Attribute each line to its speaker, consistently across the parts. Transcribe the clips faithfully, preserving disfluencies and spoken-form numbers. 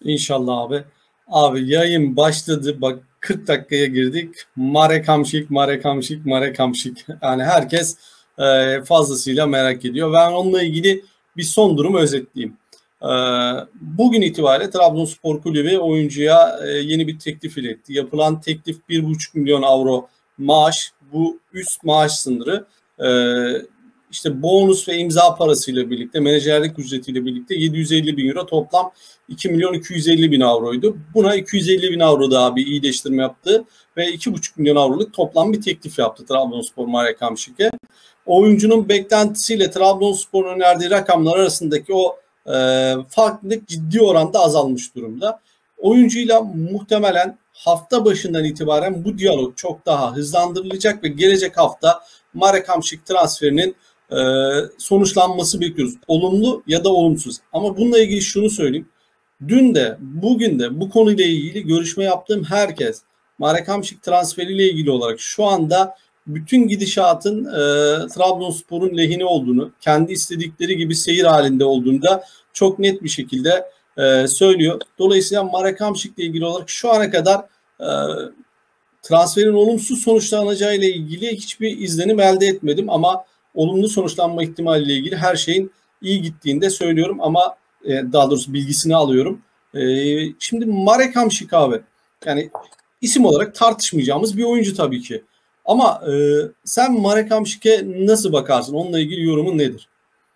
Speaker 1: İnşallah abi. Abi yayın başladı. Bak kırk dakikaya girdik. Marek Hamšík, Marek Hamšík, Marek Hamšík. Yani herkes e, fazlasıyla merak ediyor. Ben onunla ilgili bir son durumu özetleyeyim. E, bugün itibariyle Trabzonspor Kulübü oyuncuya e, yeni bir teklif iletti. Yapılan teklif bir buçuk milyon avro maaş. Bu üst maaş sınırı. E, işte bonus ve imza parasıyla birlikte, menajerlik ücretiyle birlikte yedi yüz elli bin euro, toplam iki milyon iki yüz elli bin avroydu. Buna iki yüz elli bin avro daha bir iyileştirme yaptı ve iki buçuk milyon avroluk toplam bir teklif yaptı Trabzonspor Marek Hamšík'e. Oyuncunun beklentisiyle Trabzonspor'un önerdiği rakamlar arasındaki o e, farklılık ciddi oranda azalmış durumda. Oyuncuyla muhtemelen hafta başından itibaren bu diyalog çok daha hızlandırılacak ve gelecek hafta Marek Hamšík transferinin e, sonuçlanması bekliyoruz. Olumlu ya da olumsuz. Ama bununla ilgili şunu söyleyeyim. Dün de bugün de bu konuyla ilgili görüşme yaptığım herkes Marek Hamšík transferiyle ilgili olarak şu anda bütün gidişatın e, Trabzonspor'un lehine olduğunu, kendi istedikleri gibi seyir halinde olduğunu da çok net bir şekilde e, söylüyor. Dolayısıyla Marek Hamšík ile ilgili olarak şu ana kadar e, transferin olumsuz sonuçlanacağı ile ilgili hiçbir izlenim elde etmedim ama olumlu sonuçlanma ihtimaliyle ilgili her şeyin iyi gittiğini de söylüyorum ama daha doğrusu bilgisini alıyorum. Şimdi Marek Hamšík abi, yani isim olarak tartışmayacağımız bir oyuncu tabii ki. Ama e, sen Marek Hamšík'e nasıl bakarsın? Onunla ilgili yorumun nedir?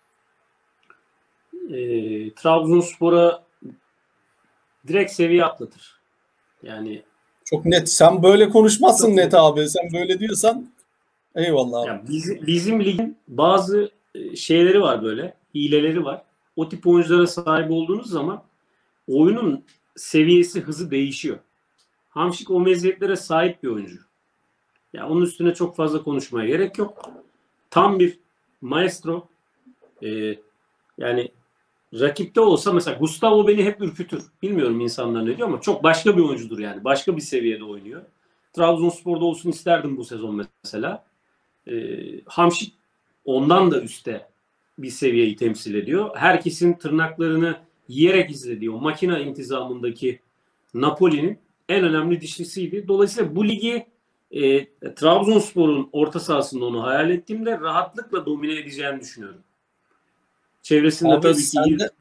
Speaker 2: E, Trabzonspor'a direkt seviye atlatır. Yani
Speaker 1: çok net. Sen böyle konuşmazsın net, net abi. Sen böyle diyorsan eyvallah abi.
Speaker 2: Yani bizim, bizim ligin bazı şeyleri var, böyle hileleri var. O tip oyunculara sahip olduğunuz zaman oyunun seviyesi, hızı değişiyor. Hamšík o meziyetlere sahip bir oyuncu. Ya onun üstüne çok fazla konuşmaya gerek yok. Tam bir maestro. Ee, yani rakipte olsa mesela Gustavo beni hep ürkütür. Bilmiyorum insanlar ne diyor ama çok başka bir oyuncudur yani. Başka bir seviyede oynuyor. Trabzonspor'da olsun isterdim bu sezon mesela. Ee, Hamšík ondan da üstte bir seviyeyi temsil ediyor. Herkesin tırnaklarını yiyerek izlediği o makine intizamındaki Napoli'nin en önemli dişlisiydi. Dolayısıyla bu ligi e, Trabzonspor'un orta sahasında onu hayal ettiğimde rahatlıkla domine edeceğini düşünüyorum. Çevresinde
Speaker 1: abi
Speaker 2: tabii ki iyi,
Speaker 1: de,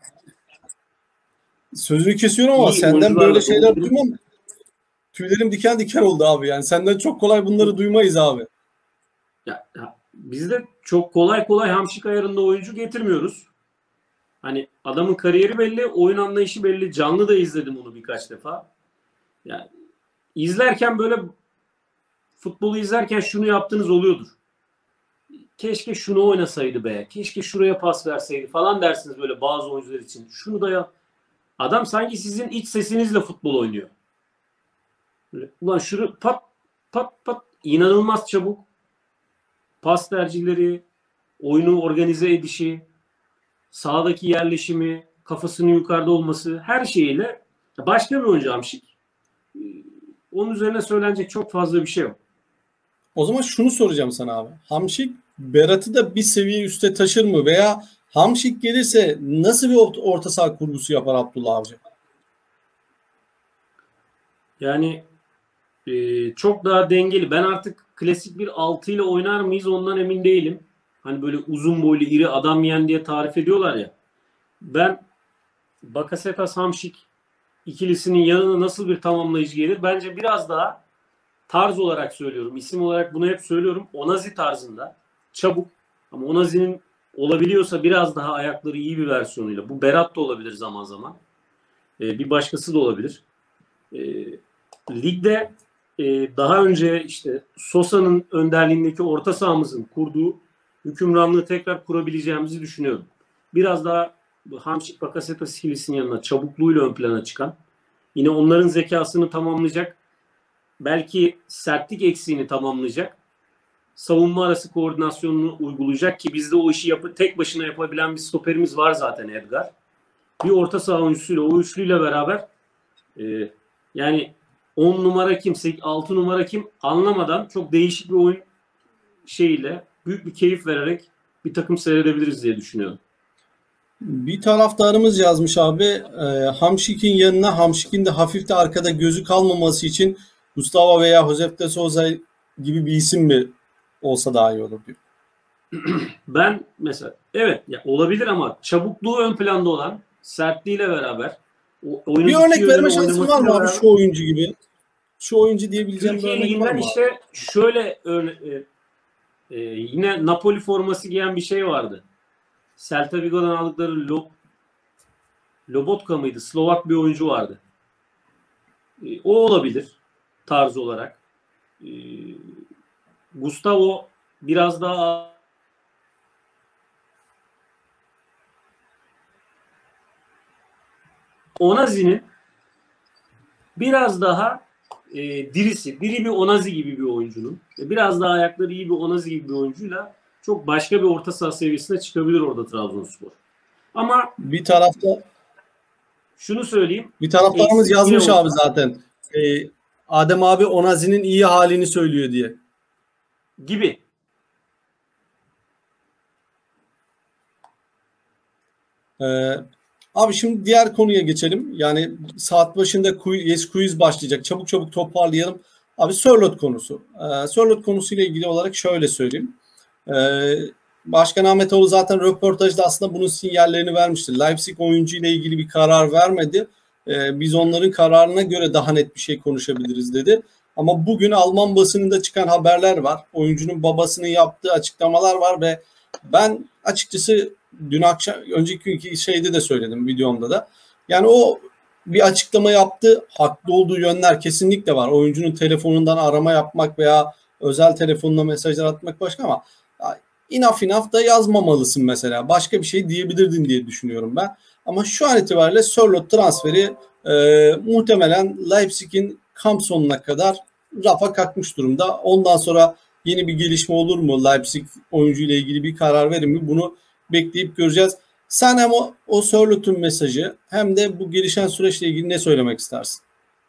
Speaker 1: sözünü kesiyorum ama senden böyle şeyler duymam. Tüylerim diken diken oldu abi. Yani senden çok kolay bunları duymayız abi.
Speaker 2: Ya, ya biz de çok kolay kolay Hamšík ayarında oyuncu getirmiyoruz. Hani adamın kariyeri belli, oyun anlayışı belli. Canlı da izledim onu birkaç defa. Yani izlerken böyle futbolu izlerken şunu yaptığınız oluyordur. Keşke şunu oynasaydı be. Keşke şuraya pas verseydi falan dersiniz böyle bazı oyuncular için. Şunu da ya. Adam sanki sizin iç sesinizle futbol oynuyor. Böyle, ulan şunu pat pat pat, inanılmaz çabuk. Pas tercihleri, oyunu organize edişi, sahadaki yerleşimi, kafasının yukarıda olması, her şeyiyle başka bir oyuncu Hamšík. Onun üzerine söylenecek çok fazla bir şey yok.
Speaker 1: O zaman şunu soracağım sana abi. Hamšík Berat'ı da bir seviye üste taşır mı? Veya Hamšík gelirse nasıl bir orta saha kurgusu yapar Abdullah Avcı?
Speaker 2: Yani e, çok daha dengeli. Ben artık klasik bir altı ile oynar mıyız ondan emin değilim. Hani böyle uzun boylu iri adam yiyen diye tarif ediyorlar ya. Ben Bakasetas Hamšík ikilisinin yanına nasıl bir tamamlayıcı gelir? Bence biraz daha tarz olarak söylüyorum. İsim olarak bunu hep söylüyorum. Onazi tarzında. Çabuk. Ama Onazi'nin olabiliyorsa biraz daha ayakları iyi bir versiyonuyla. Bu Berat da olabilir zaman zaman. Ee, bir başkası da olabilir. Ee, ligde e, daha önce işte Sosa'nın önderliğindeki orta sahamızın kurduğu hükümranlığı tekrar kurabileceğimizi düşünüyorum. Biraz daha Hamšík Bakasetas ikilisinin yanına çabukluğuyla ön plana çıkan, yine onların zekasını tamamlayacak, belki sertlik eksiğini tamamlayacak, savunma arası koordinasyonunu uygulayacak ki bizde o işi yapı, tek başına yapabilen bir stoperimiz var zaten, Edgar. Bir orta saha oyuncusuyla, o üçlüyle beraber e, yani on numara kim, altı numara kim anlamadan çok değişik bir oyun şeyiyle büyük bir keyif vererek bir takım seyredebiliriz diye düşünüyorum.
Speaker 1: Bir taraftarımız yazmış abi. E, Hamşik'in yanına Hamşik'in de hafif de arkada gözü kalmaması için Gustavo veya Josep de Souza gibi bir isim mi olsa daha iyi olur diyor.
Speaker 2: Ben mesela evet ya olabilir ama çabukluğu ön planda olan, sertliğiyle beraber
Speaker 1: o, bir örnek verme şansın var mı abi beraber, şu oyuncu gibi? Şu oyuncu diyebileceğim
Speaker 2: Türkiye
Speaker 1: bir örnek var mı?
Speaker 2: işte şöyle örne, e, e, yine Napoli forması giyen bir şey vardı. Celta Vigo'dan aldıkları Lob, Lobotka mıydı? Slovak bir oyuncu vardı. E, o olabilir tarz olarak. E, Gustavo biraz daha Onazi'nin biraz daha e, dirisi, diri bir Onazi gibi bir oyuncunun, biraz daha ayakları iyi bir Onazi gibi bir oyuncuyla çok başka bir orta saha seviyesine çıkabilir orada Trabzonspor. Ama
Speaker 1: bir tarafta
Speaker 2: şunu söyleyeyim.
Speaker 1: Bir taraftarımız yazmış abi zaten. E, Adem abi Onazi'nin iyi halini söylüyor diye.
Speaker 2: Gibi.
Speaker 1: Ee, abi şimdi diğer konuya geçelim. Yani saat başında quiz, yes quiz başlayacak. Çabuk çabuk toparlayalım. Abi Sörloth konusu. Ee, Sörloth konusuyla ilgili olarak şöyle söyleyeyim. Ee, Başkan Ahmetoğlu zaten röportajda aslında bunun sinyallerini vermişti. Leipzig oyuncu ile ilgili bir karar vermedi. Ee, biz onların kararına göre daha net bir şey konuşabiliriz dedi. Ama bugün Alman basınında çıkan haberler var. Oyuncunun babasının yaptığı açıklamalar var ve ben açıkçası dün akşam önceki iki şeyde de söyledim videomda da. Yani o bir açıklama yaptı. Haklı olduğu yönler kesinlikle var. Oyuncunun telefonundan arama yapmak veya özel telefonuna mesajlar atmak başka ama inaf inaf da yazmamalısın mesela. Başka bir şey diyebilirdin diye düşünüyorum ben. Ama şu an itibariyle Sörloth transferi e, muhtemelen Leipzig'in kamp sonuna kadar rafa kalkmış durumda. Ondan sonra yeni bir gelişme olur mu? Leipzig oyuncuyla ilgili bir karar verir mi? Bunu bekleyip göreceğiz. Sen hem o, o Sörloth'un mesajı hem de bu gelişen süreçle ilgili ne söylemek istersin?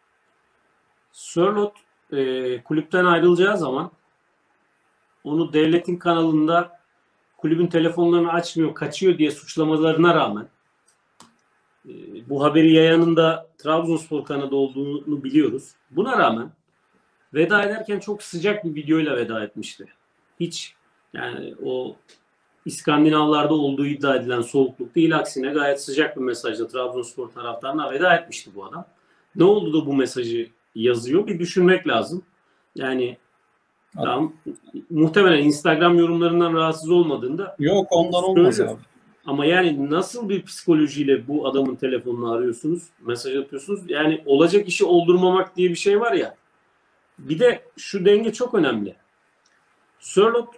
Speaker 2: Sörloth e, kulüpten ayrılacağı zaman onu devletin kanalında kulübün telefonlarını açmıyor, kaçıyor diye suçlamalarına rağmen e, bu haberi yayanın da Trabzonspor kanalı olduğunu biliyoruz. Buna rağmen veda ederken çok sıcak bir videoyla veda etmişti. Hiç yani o İskandinavlarda olduğu iddia edilen soğukluk değil, aksine gayet sıcak bir mesajla Trabzonspor taraftarına veda etmişti bu adam. Ne oldu da bu mesajı yazıyor? Bir düşünmek lazım. Yani tamam, muhtemelen Instagram yorumlarından rahatsız olmadığında
Speaker 1: yok ondan olmaz abi.
Speaker 2: Ama yani nasıl bir psikolojiyle bu adamın telefonunu arıyorsunuz, mesaj atıyorsunuz? Yani olacak işi oldurmamak diye bir şey var ya. Bir de şu denge çok önemli. Sörloth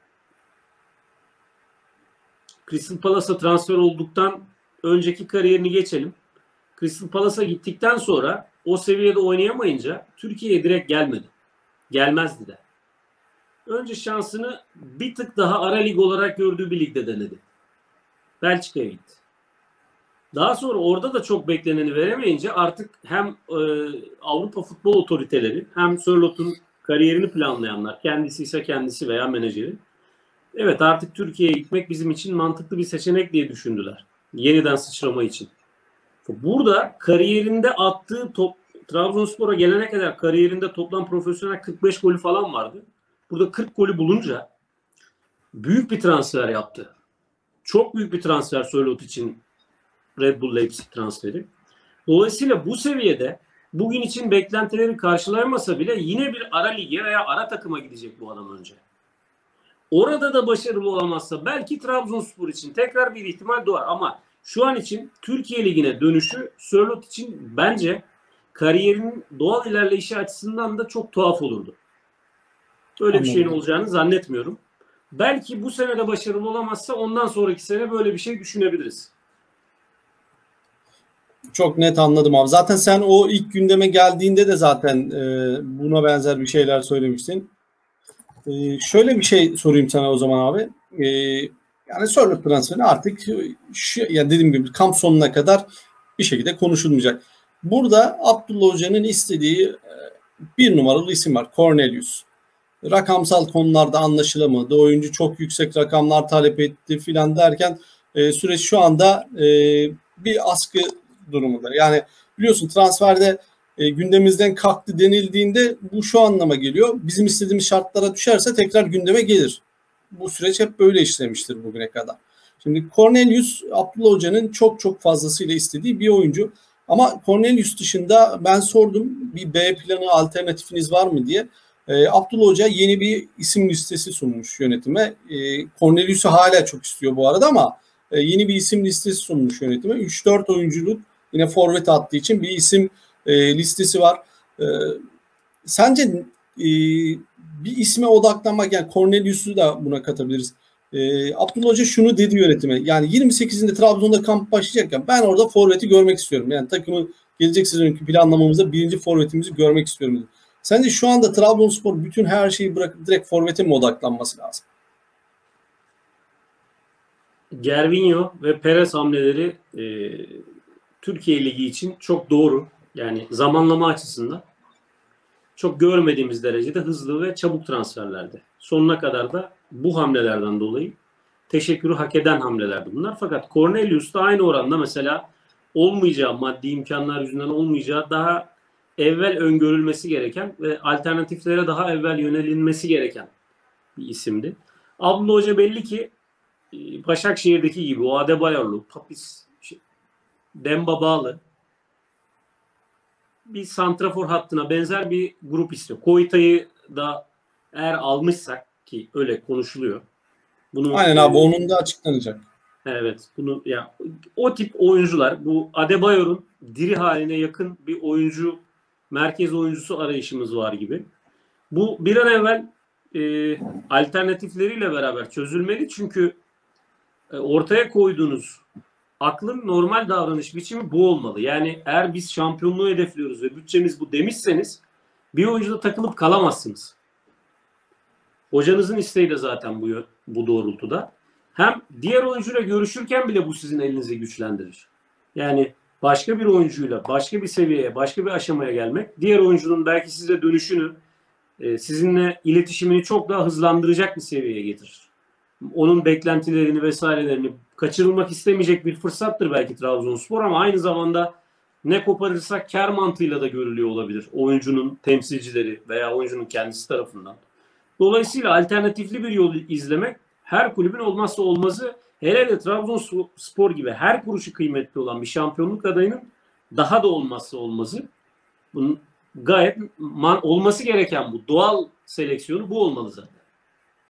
Speaker 2: Crystal Palace'a transfer olduktan önceki kariyerini geçelim. Crystal Palace'a gittikten sonra o seviyede oynayamayınca Türkiye'ye direkt gelmedi. Gelmezdi de. Önce şansını bir tık daha ara lig olarak gördüğü bir ligde denedi. Belçika'ya gitti. Daha sonra orada da çok bekleneni veremeyince artık hem e, Avrupa futbol otoriteleri hem Sörloth'un kariyerini planlayanlar, kendisi ise kendisi veya menajeri, evet artık Türkiye'ye gitmek bizim için mantıklı bir seçenek diye düşündüler. Yeniden sıçrama için. Burada kariyerinde attığı top, Trabzonspor'a gelene kadar kariyerinde toplam profesyonel kırk beş golü falan vardı. Burada kırk golü bulunca büyük bir transfer yaptı. Çok büyük bir transfer Sörloth için Red Bull Leipzig transferi. Dolayısıyla bu seviyede bugün için beklentileri karşılayamasa bile yine bir ara lige veya ara takıma gidecek bu adam önce. Orada da başarılı olamazsa belki Trabzonspor için tekrar bir ihtimal doğar ama şu an için Türkiye Ligi'ne dönüşü Sörloth için bence kariyerinin doğal ilerleyişi açısından da çok tuhaf olurdu. Böyle bir şeyin olacağını zannetmiyorum. Belki bu sene de başarılı olamazsa ondan sonraki sene böyle bir şey düşünebiliriz.
Speaker 1: Çok net anladım abi. Zaten sen o ilk gündeme geldiğinde de zaten e, buna benzer bir şeyler söylemiştin. E, şöyle bir şey sorayım sana o zaman abi. E, yani Sörloth transferi artık şu, ya dediğim gibi kamp sonuna kadar bir şekilde konuşulmayacak. Burada Abdullah Hoca'nın istediği e, bir numaralı isim var. Cornelius. Rakamsal konularda anlaşılamadı. Oyuncu çok yüksek rakamlar talep etti filan derken e, süreç şu anda e, bir askı durumunda. Yani biliyorsun transferde e, gündemimizden kalktı denildiğinde bu şu anlama geliyor. Bizim istediğimiz şartlara düşerse tekrar gündeme gelir. Bu süreç hep böyle işlemiştir bugüne kadar. Şimdi Cornelius, Abdullah Hoca'nın çok çok fazlasıyla istediği bir oyuncu. Ama Cornelius dışında ben sordum, bir B planı, alternatifiniz var mı diye. E, Abdullah Hoca yeni bir isim listesi sunmuş yönetime. E, Cornelius'u hala çok istiyor bu arada ama e, yeni bir isim listesi sunmuş yönetime. üç dört oyunculuk yine forvet attığı için bir isim e, listesi var. E, sence e, bir isme odaklanmak, yani Cornelius'u da buna katabiliriz. Ee, Abdullah Hoca şunu dedi yönetime. Yani yirmi sekizinde Trabzon'da kamp başlayacakken ben orada forveti görmek istiyorum. Yani takımı gelecek sezonki planlamamızda birinci forvetimizi görmek istiyorum dedi. Sence şu anda Trabzonspor bütün her şeyi bırakıp direkt forvete mi odaklanması lazım?
Speaker 2: Gervinho ve Perez hamleleri e, Türkiye Ligi için çok doğru. Yani zamanlama açısından çok görmediğimiz derecede hızlı ve çabuk transferlerdi. Sonuna kadar da bu hamlelerden dolayı teşekkürü hak eden hamlelerdi bunlar. Fakat Cornelius da aynı oranda mesela olmayacağı, maddi imkanlar yüzünden olmayacağı daha evvel öngörülmesi gereken ve alternatiflere daha evvel yönelinmesi gereken bir isimdi. Abdullah Hoca belli ki Başakşehir'deki gibi o Adebayorlu, Papis, Demba Bağlı bir santrafor hattına benzer bir grup istiyor. Koyta'yı da eğer almışsak, ki öyle konuşuluyor. Bunu,
Speaker 1: Aynen abi, onun da açıklanacak.
Speaker 2: Evet, bunu ya o tip oyuncular, bu Adebayor'un diri haline yakın bir oyuncu, merkez oyuncusu arayışımız var gibi. Bu bir an evvel e, alternatifleriyle beraber çözülmeli, çünkü e, ortaya koyduğunuz aklın normal davranış biçimi bu olmalı. Yani eğer biz şampiyonluğu hedefliyoruz ve bütçemiz bu demişseniz bir oyuncuda takılıp kalamazsınız. Hocanızın isteği de zaten bu, bu doğrultuda. Hem diğer oyuncuyla görüşürken bile bu sizin elinizi güçlendirir. Yani başka bir oyuncuyla başka bir seviyeye, başka bir aşamaya gelmek, diğer oyuncunun belki size dönüşünü, sizinle iletişimini çok daha hızlandıracak bir seviyeye getirir. Onun beklentilerini vesairelerini kaçırılmak istemeyecek bir fırsattır belki Trabzonspor, ama aynı zamanda ne koparırsak kar mantığıyla da görülüyor olabilir oyuncunun temsilcileri veya oyuncunun kendisi tarafından. Dolayısıyla alternatifli bir yol izlemek her kulübün olmazsa olmazı. Hele de Trabzonspor gibi her kuruşu kıymetli olan bir şampiyonluk adayının daha da olmazsa olmazı. Bunun gayet man, olması gereken bu doğal seleksiyonu bu olmalı zaten.